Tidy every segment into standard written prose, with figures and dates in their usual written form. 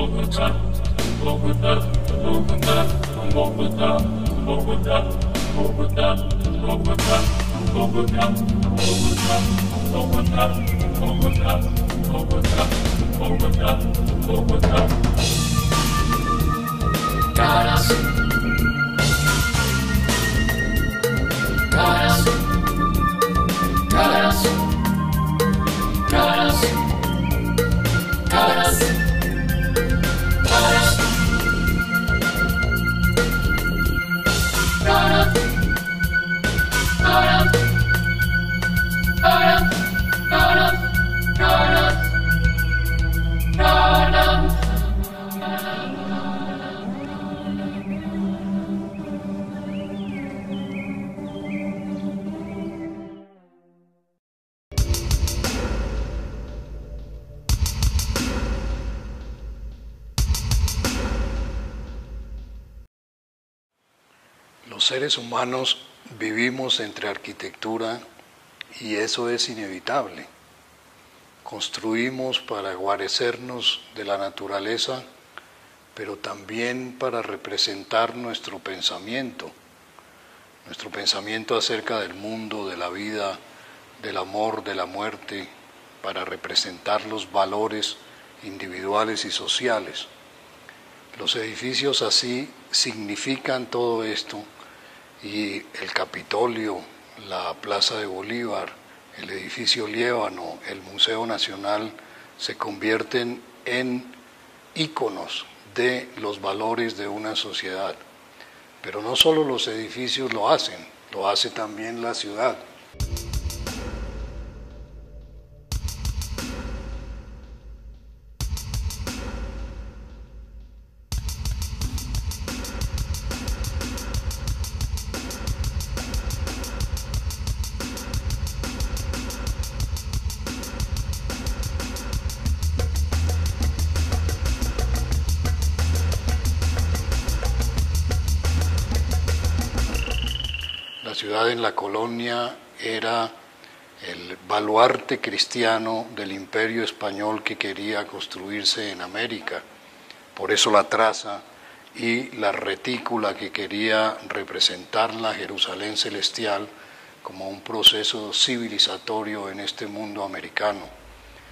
Los seres humanos vivimos entre arquitectura y eso es inevitable. Construimos para guarecernos de la naturaleza, pero también para representar nuestro pensamiento acerca del mundo, de la vida, del amor, de la muerte, para representar los valores individuales y sociales. Los edificios así significan todo esto, y el Capitolio, la Plaza de Bolívar, el edificio Liébano, el Museo Nacional se convierten en íconos de los valores de una sociedad. Pero no solo los edificios lo hacen, lo hace también la ciudad. La ciudad en la colonia era el baluarte cristiano del imperio español que quería construirse en América. Por eso la traza y la retícula que quería representar la Jerusalén celestial como un proceso civilizatorio en este mundo americano.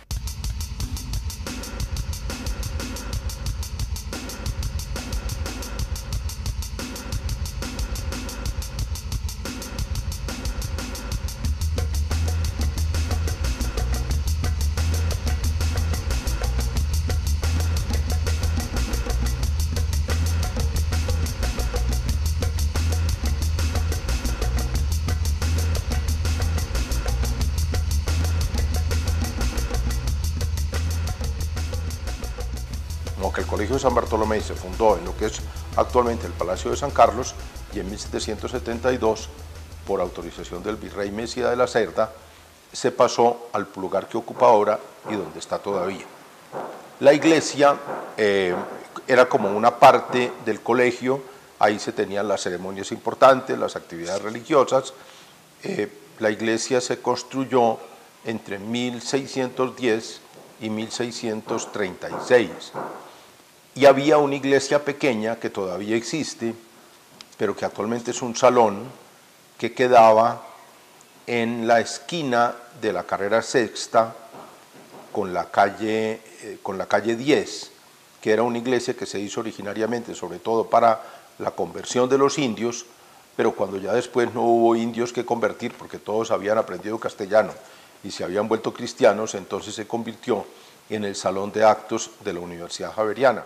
Que el Colegio de San Bartolomé se fundó en lo que es actualmente el Palacio de San Carlos, y en 1772, por autorización del virrey Messía de la Cerda, se pasó al lugar que ocupa ahora y donde está todavía. La iglesia era como una parte del colegio, ahí se tenían las ceremonias importantes, las actividades religiosas. La iglesia se construyó entre 1610 y 1636. Y había una iglesia pequeña que todavía existe, pero que actualmente es un salón, que quedaba en la esquina de la carrera Sexta con la calle 10, que era una iglesia que se hizo originariamente sobre todo para la conversión de los indios, pero cuando ya después no hubo indios que convertir porque todos habían aprendido castellano y se habían vuelto cristianos, entonces se convirtió en el salón de actos de la Universidad Javeriana.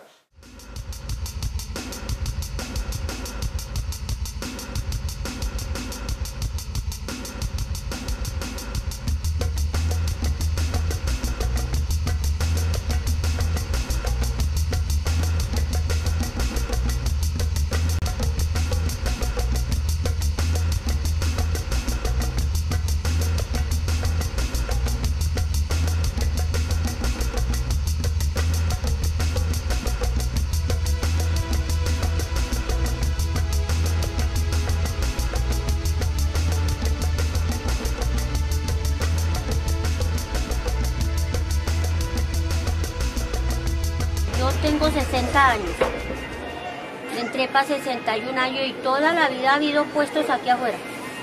tengo 60 años. Entré para 61 años y toda la vida ha habido puestos aquí afuera.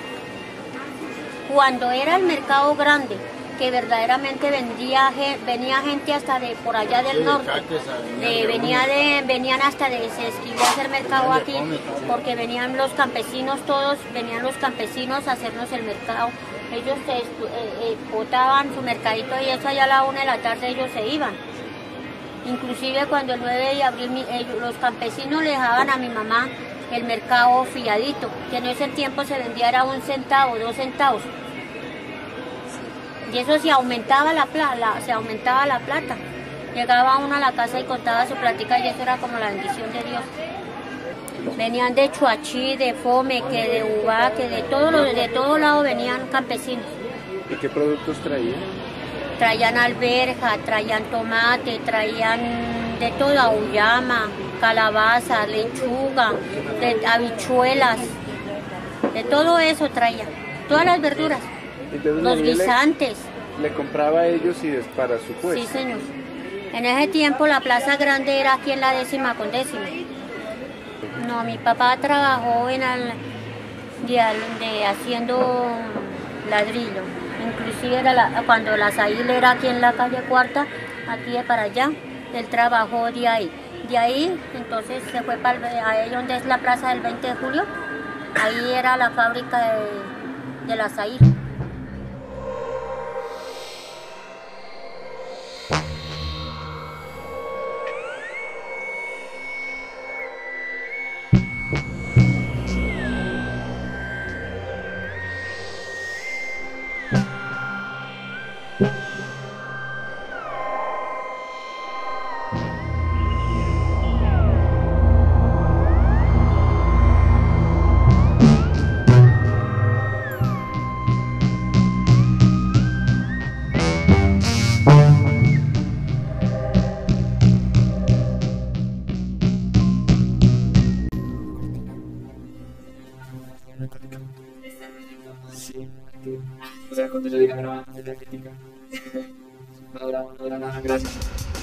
Cuando era el mercado grande, que verdaderamente venía gente hasta de por allá del norte, venían hasta de se escribía a hacer mercado aquí, porque venían los campesinos todos, venían los campesinos a hacernos el mercado. Ellos botaban su mercadito y eso allá a la 1 de la tarde ellos se iban. Inclusive cuando el 9 de abril los campesinos le dejaban a mi mamá el mercado fiadito, que en ese tiempo se vendía era 1 centavo, 2 centavos. Y eso se aumentaba la plata. Llegaba uno a la casa y contaba su plática y eso era como la bendición de Dios. Venían de Chuachí, de Fome, que de Ubá, que de todo lado venían campesinos. ¿Y qué productos traían? Traían alberja, traían tomate, traían de todo, auyama, calabaza, lechuga, habichuelas, de todo eso traían, todas las verduras. Entonces, los guisantes. Le compraba a ellos y para su puesto. Sí, señor. En ese tiempo la plaza grande era aquí en la 10ª con 10ª. No, mi papá trabajó haciendo ladrillo. Inclusive era cuando la Sail era aquí en la calle Cuarta, aquí de para allá, él trabajó de ahí. De ahí, entonces se fue ahí donde es la plaza del 20 de julio. Ahí era la fábrica de la Sail. Sí, o sea, cuando yo diga grabando, se te critica. No dura nada, gracias.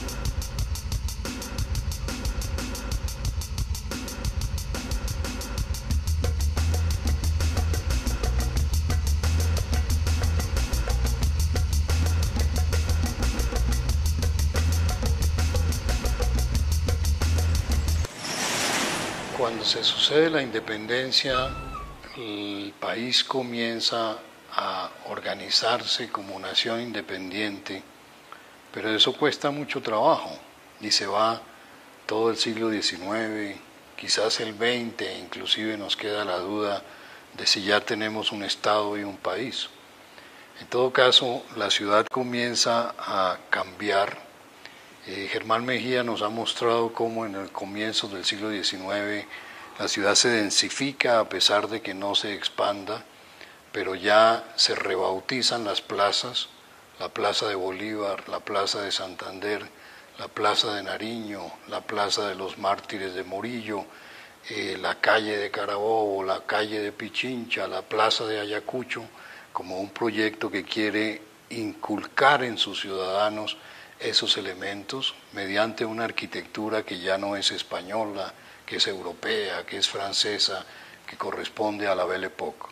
Cuando se sucede la independencia, el país comienza a organizarse como nación independiente, pero eso cuesta mucho trabajo y se va todo el siglo XIX, quizás el XX, inclusive nos queda la duda de si ya tenemos un Estado y un país. En todo caso, la ciudad comienza a cambiar. Germán Mejía nos ha mostrado cómo en el comienzo del siglo XIX la ciudad se densifica a pesar de que no se expanda, pero ya se rebautizan las plazas, la Plaza de Bolívar, la Plaza de Santander, la Plaza de Nariño, la Plaza de los Mártires de Morillo, la calle de Carabobo, la calle de Pichincha, la Plaza de Ayacucho, como un proyecto que quiere inculcar en sus ciudadanos esos elementos mediante una arquitectura que ya no es española, que es europea, que es francesa, que corresponde a la Belle Époque.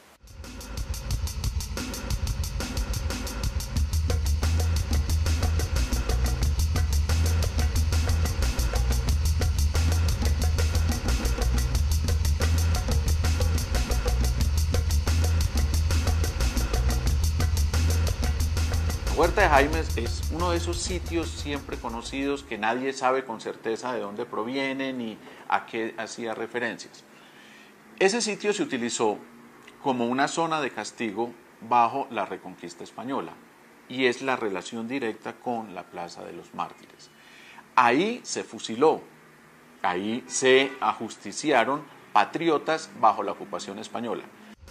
Huerta de Jaimes es uno de esos sitios siempre conocidos que nadie sabe con certeza de dónde provienen ni a qué hacía referencias. Ese sitio se utilizó como una zona de castigo bajo la Reconquista Española y es la relación directa con la Plaza de los Mártires. Ahí se fusiló, ahí se ajusticiaron patriotas bajo la ocupación española.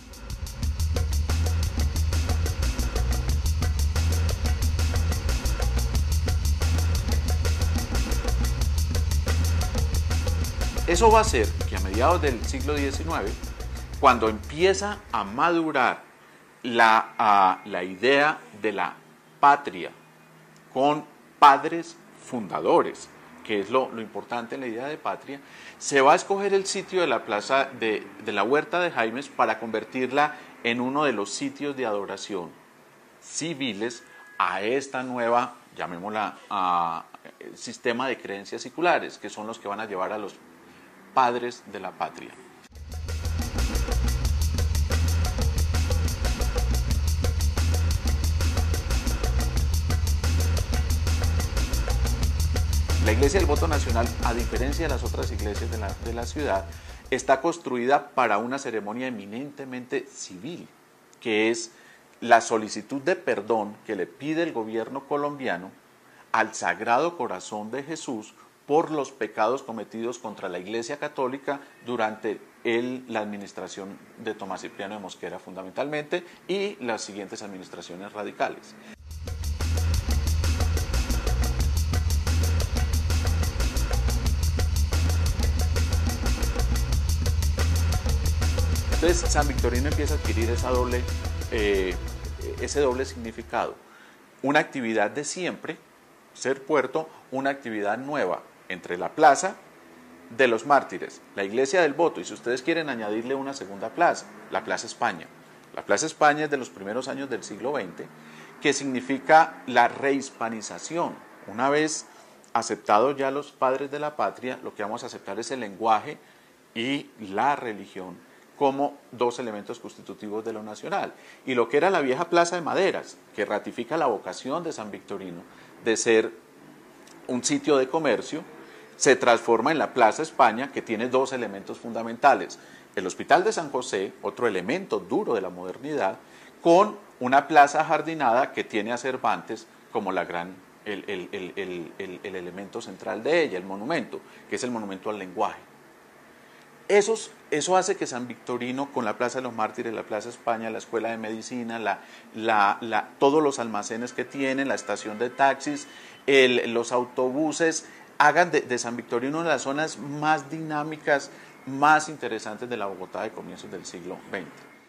Eso va a hacer que a mediados del siglo XIX, cuando empieza a madurar la idea de la patria con padres fundadores, que es lo importante en la idea de patria, se va a escoger el sitio de la plaza de la Huerta de Jaimes para convertirla en uno de los sitios de adoración civiles a esta nueva, llamémosla, sistema de creencias seculares, que son los que van a llevar a los padres de la patria. La Iglesia del Voto Nacional, a diferencia de las otras iglesias de la ciudad, está construida para una ceremonia eminentemente civil, que es la solicitud de perdón que le pide el gobierno colombiano al Sagrado Corazón de Jesús por los pecados cometidos contra la Iglesia Católica durante la administración de Tomás Cipriano de Mosquera fundamentalmente y las siguientes administraciones radicales. Entonces San Victorino empieza a adquirir ese doble significado. Una actividad de siempre, ser puerto, una actividad nueva entre la plaza de los mártires, la Iglesia del Voto, y si ustedes quieren añadirle una segunda plaza, la Plaza España. La Plaza España es de los primeros años del siglo XX, que significa la rehispanización. Una vez aceptados ya los padres de la patria, lo que vamos a aceptar es el lenguaje y la religión como dos elementos constitutivos de lo nacional. Y lo que era la vieja Plaza de Maderas, que ratifica la vocación de San Victorino de ser un sitio de comercio, se transforma en la Plaza España, que tiene dos elementos fundamentales. El Hospital de San José, otro elemento duro de la modernidad, con una plaza ajardinada que tiene a Cervantes como el elemento central de ella, el monumento, que es el monumento al lenguaje. Eso hace que San Victorino, con la Plaza de los Mártires, la Plaza España, la Escuela de Medicina, todos los almacenes que tienen, la estación de taxis, los autobuses, hagan de San Victorino una de las zonas más dinámicas, más interesantes de la Bogotá de comienzos del siglo XX.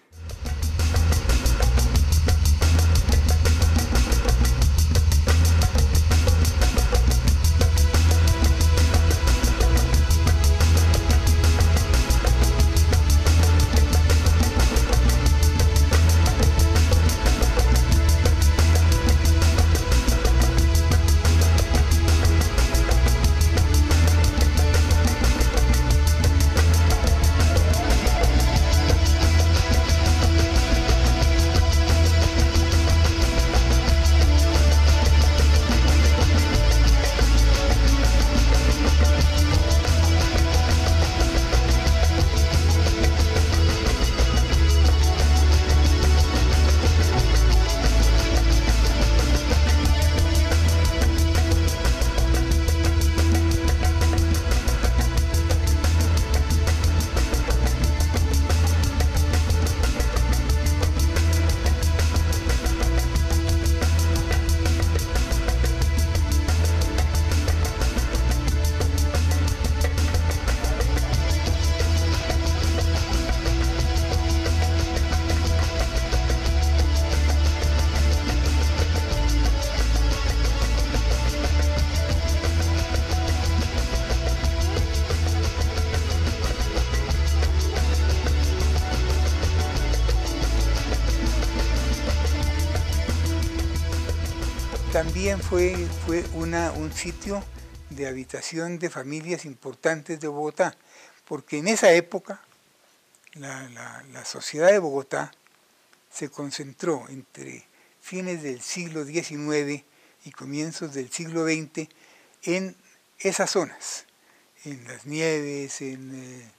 También fue un sitio de habitación de familias importantes de Bogotá, porque en esa época la sociedad de Bogotá se concentró entre fines del siglo XIX y comienzos del siglo XX en esas zonas, en Las Nieves, en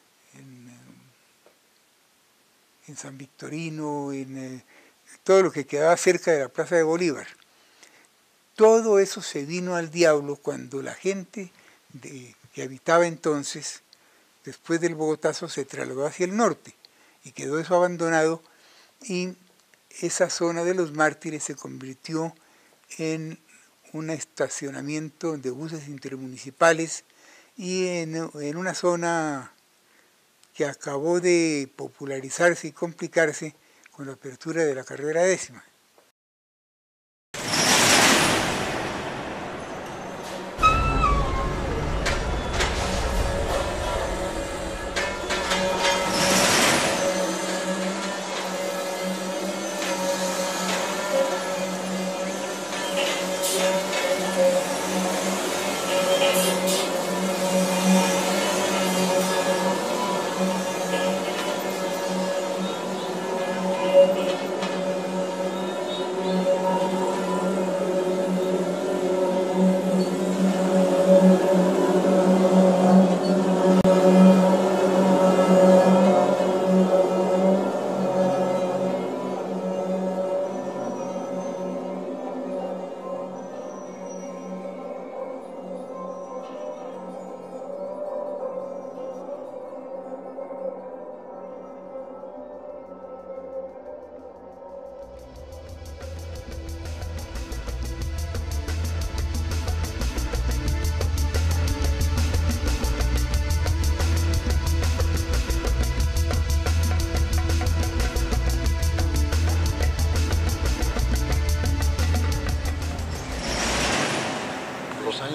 San Victorino, en todo lo que quedaba cerca de la Plaza de Bolívar. Todo eso se vino al diablo cuando la gente que habitaba entonces, después del Bogotazo, se trasladó hacia el norte y quedó eso abandonado, y esa zona de los Mártires se convirtió en un estacionamiento de buses intermunicipales y en una zona que acabó de popularizarse y complicarse con la apertura de la carrera 10ª.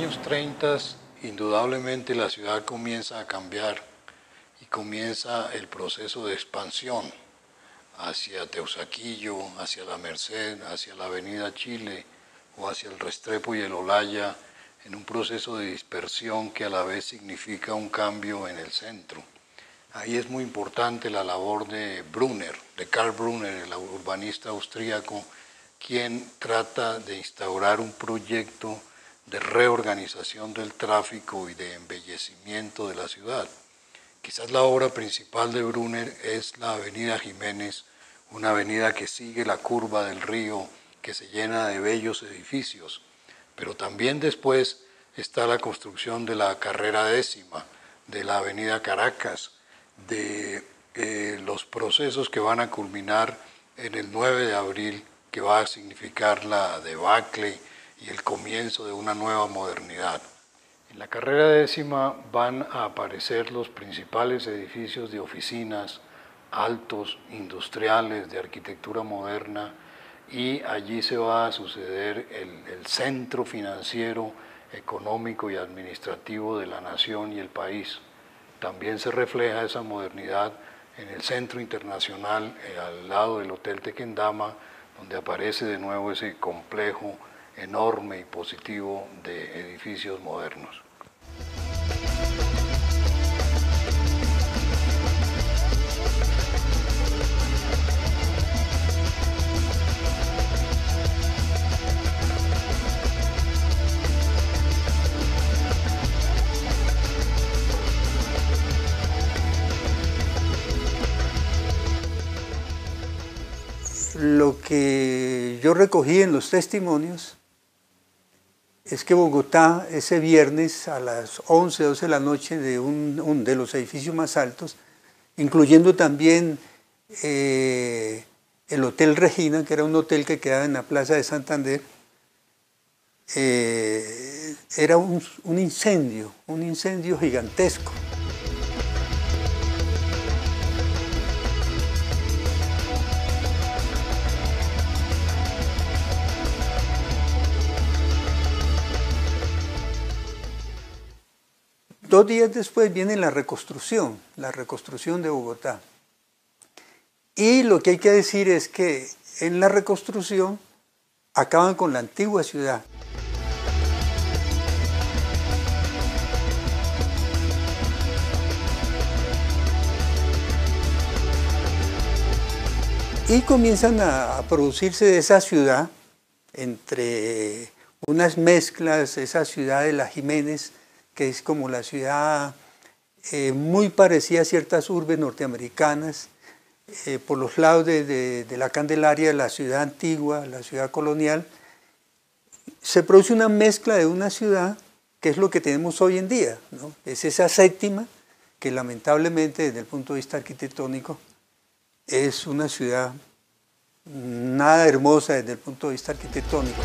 años 30, indudablemente la ciudad comienza a cambiar y comienza el proceso de expansión hacia Teusaquillo, hacia la Merced, hacia la Avenida Chile o hacia el Restrepo y el Olaya, en un proceso de dispersión que a la vez significa un cambio en el centro. Ahí es muy importante la labor de Brunner, de Karl Brunner, el urbanista austríaco, quien trata de instaurar un proyecto de reorganización del tráfico y de embellecimiento de la ciudad. Quizás la obra principal de Brunner es la Avenida Jiménez, una avenida que sigue la curva del río, que se llena de bellos edificios, pero también después está la construcción de la Carrera Décima, de la Avenida Caracas, de los procesos que van a culminar en el 9 de abril, que va a significar la debacle y el comienzo de una nueva modernidad. En la Carrera Décima van a aparecer los principales edificios de oficinas, altos, industriales, de arquitectura moderna, y allí se va a suceder el centro financiero, económico y administrativo de la nación y el país. También se refleja esa modernidad en el centro internacional, al lado del Hotel Tequendama, donde aparece de nuevo ese complejo enorme y positivo de edificios modernos. Lo que yo recogí en los testimonios es que Bogotá ese viernes a las 11, 12 de la noche de los edificios más altos, incluyendo también el Hotel Regina, que era un hotel que quedaba en la Plaza de Santander, era un incendio gigantesco. Dos días después viene la reconstrucción de Bogotá. Y lo que hay que decir es que en la reconstrucción acaban con la antigua ciudad. Y comienzan a producirse de esa ciudad, entre unas mezclas, esa ciudad de la Jiménez, que es como la ciudad muy parecida a ciertas urbes norteamericanas, por los lados de la Candelaria, la ciudad antigua, la ciudad colonial. Se produce una mezcla de una ciudad que es lo que tenemos hoy en día, ¿no? Es esa séptima que lamentablemente desde el punto de vista arquitectónico es una ciudad nada hermosa desde el punto de vista arquitectónico.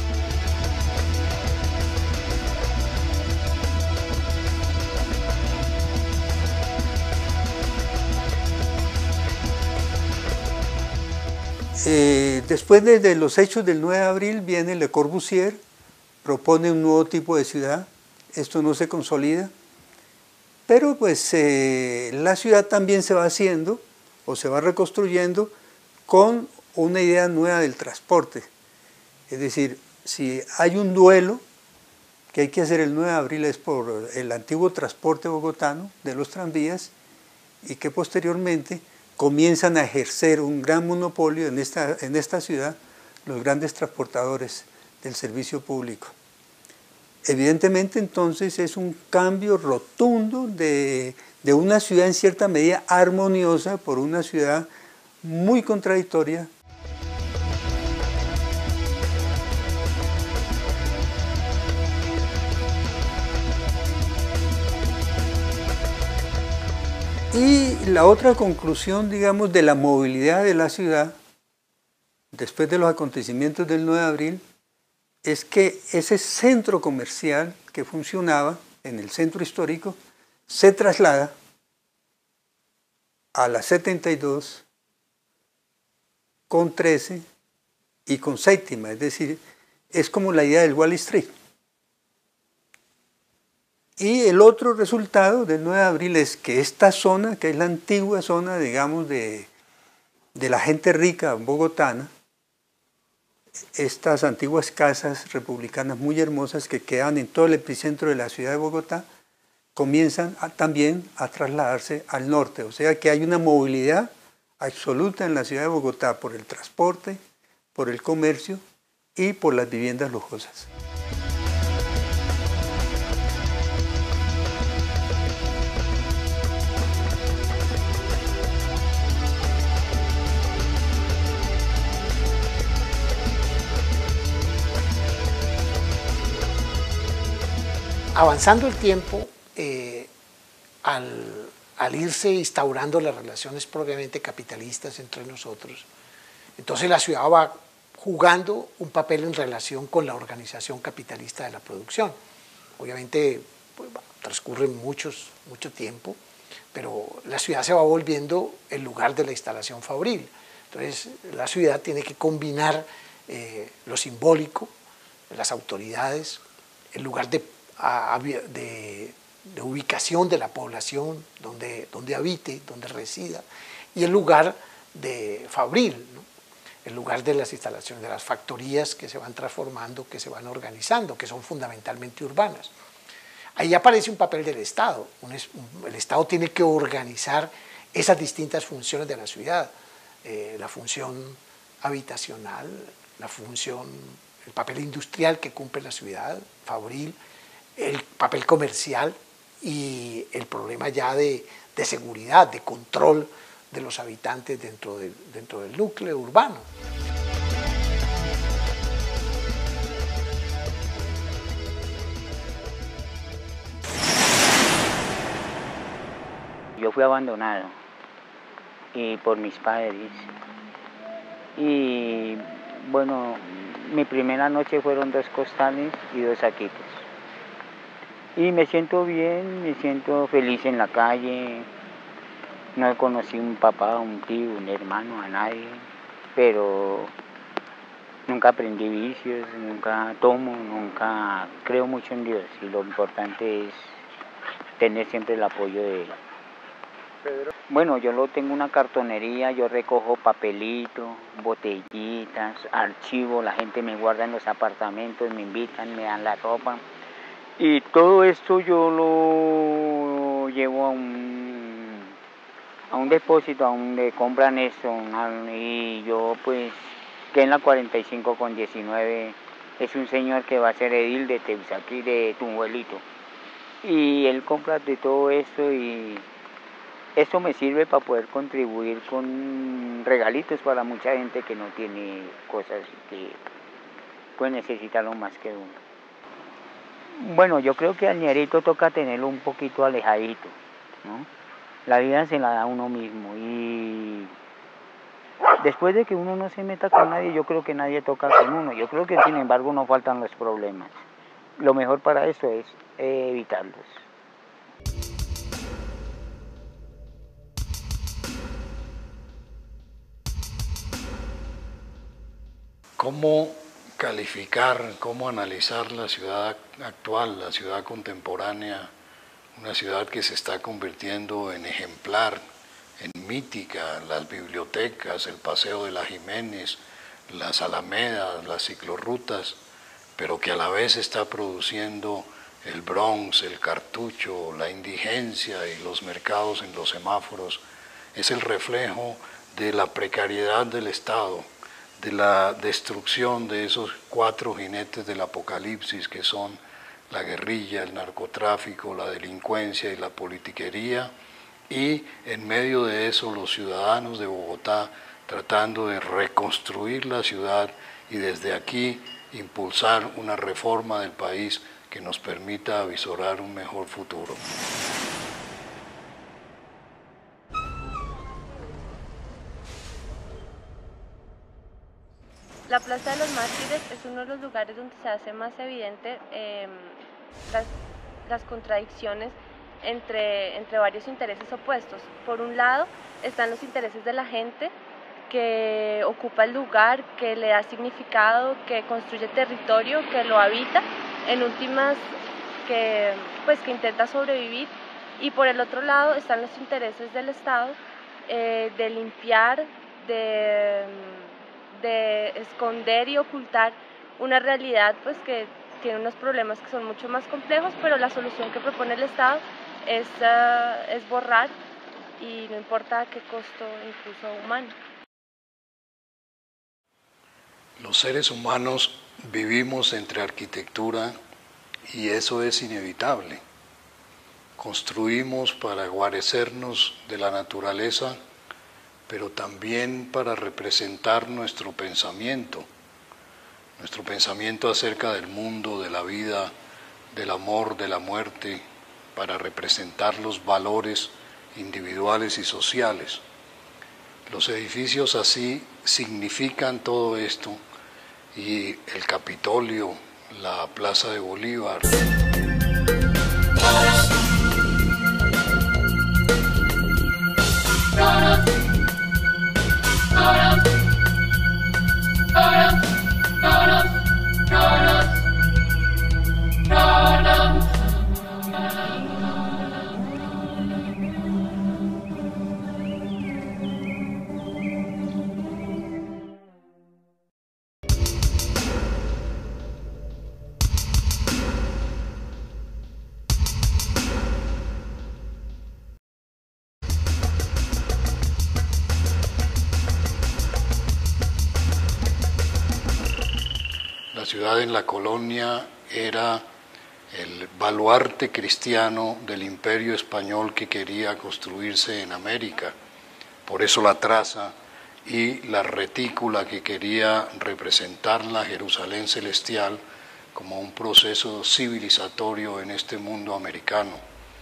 Después de los hechos del 9 de abril viene Le Corbusier, propone un nuevo tipo de ciudad. Esto no se consolida, pero pues la ciudad también se va haciendo o se va reconstruyendo con una idea nueva del transporte. Es decir, si hay un duelo que hay que hacer el 9 de abril es por el antiguo transporte bogotano de los tranvías, y que posteriormente comienzan a ejercer un gran monopolio en esta ciudad los grandes transportadores del servicio público. Evidentemente entonces es un cambio rotundo de una ciudad en cierta medida armoniosa por una ciudad muy contradictoria. Y la otra conclusión, digamos, de la movilidad de la ciudad, después de los acontecimientos del 9 de abril, es que ese centro comercial que funcionaba en el centro histórico se traslada a la 72 con 13 y con séptima, es decir, es como la idea del Wall Street. Y el otro resultado del 9 de abril es que esta zona, que es la antigua zona, digamos, de la gente rica bogotana, estas antiguas casas republicanas muy hermosas que quedan en todo el epicentro de la ciudad de Bogotá, comienzan también a trasladarse al norte. O sea que hay una movilidad absoluta en la ciudad de Bogotá por el transporte, por el comercio y por las viviendas lujosas. Avanzando el tiempo, al irse instaurando las relaciones propiamente capitalistas entre nosotros, entonces la ciudad va jugando un papel en relación con la organización capitalista de la producción. Obviamente pues, transcurre mucho tiempo, pero la ciudad se va volviendo el lugar de la instalación fabril. Entonces la ciudad tiene que combinar lo simbólico, las autoridades, el lugar de ubicación de la población, donde habite, donde resida, y el lugar de fabril, ¿no? El lugar de las instalaciones, de las factorías que se van transformando, que se van organizando, que son fundamentalmente urbanas. Ahí aparece un papel del Estado. El Estado tiene que organizar esas distintas funciones de la ciudad, la función habitacional, el papel industrial que cumple la ciudad, fabril, el papel comercial y el problema ya de seguridad, de control de los habitantes dentro del núcleo urbano. Yo fui abandonado por mis padres y bueno, mi primera noche fueron 2 costales y 2 saquitos. Y me siento bien, me siento feliz en la calle. No conocí un papá, un tío, un hermano, a nadie, pero nunca aprendí vicios, nunca tomo, nunca creo mucho en Dios. Y lo importante es tener siempre el apoyo de Él. Bueno, yo tengo una cartonería, yo recojo papelitos, botellitas, archivos, la gente me guarda en los apartamentos, me invitan, me dan la ropa. Y todo esto yo lo llevo a un depósito, a donde compran esto. Y yo pues, que en la 45 con 19, es un señor que va a ser edil de Teusaquí, de Tunjuelito. Y él compra de todo esto y esto me sirve para poder contribuir con regalitos para mucha gente que no tiene cosas y que pues necesita lo más que uno. Bueno, yo creo que al ñerito toca tenerlo un poquito alejadito, ¿no? La vida se la da a uno mismo y después de que uno no se meta con nadie, yo creo que nadie toca con uno. Yo creo que sin embargo no faltan los problemas. Lo mejor para eso es evitarlos. ¿Cómo calificar, cómo analizar la ciudad actual, la ciudad contemporánea, una ciudad que se está convirtiendo en ejemplar, en mítica, las bibliotecas, el Paseo de la Jiménez, las alamedas, las ciclorrutas, pero que a la vez está produciendo el Bronx, el Cartucho, la indigencia y los mercados en los semáforos? Es el reflejo de la precariedad del Estado, de la destrucción de esos 4 jinetes del apocalipsis que son la guerrilla, el narcotráfico, la delincuencia y la politiquería, y en medio de eso los ciudadanos de Bogotá tratando de reconstruir la ciudad y desde aquí impulsar una reforma del país que nos permita avisorar un mejor futuro. La Plaza de los Mártires es uno de los lugares donde se hace más evidente las contradicciones entre varios intereses opuestos. Por un lado están los intereses de la gente que ocupa el lugar, que le da significado, que construye territorio, que lo habita. En últimas pues, que intenta sobrevivir, y por el otro lado están los intereses del Estado de limpiar, de esconder y ocultar una realidad pues que tiene unos problemas que son mucho más complejos, pero la solución que propone el Estado es borrar, y no importa a qué costo, incluso humano. Los seres humanos vivimos entre arquitectura y eso es inevitable. Construimos para guarecernos de la naturaleza, pero también para representar nuestro pensamiento acerca del mundo, de la vida, del amor, de la muerte, para representar los valores individuales y sociales. Los edificios así significan todo esto, y el Capitolio, la Plaza de Bolívar. La ciudad en la colonia era el baluarte cristiano del imperio español que quería construirse en América. Por eso la traza y la retícula que quería representar la Jerusalén celestial como un proceso civilizatorio en este mundo americano.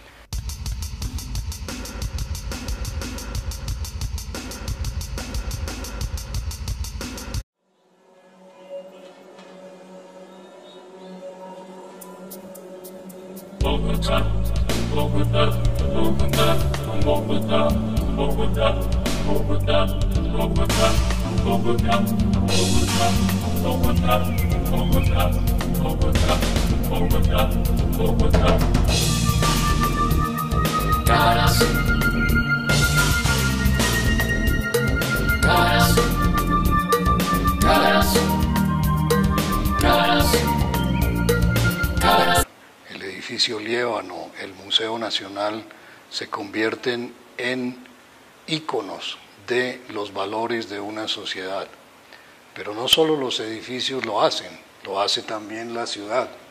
El edificio Liébano, el Museo Nacional, se convierten en íconos de los valores de una sociedad. Pero no solo los edificios lo hacen, lo hace también la ciudad.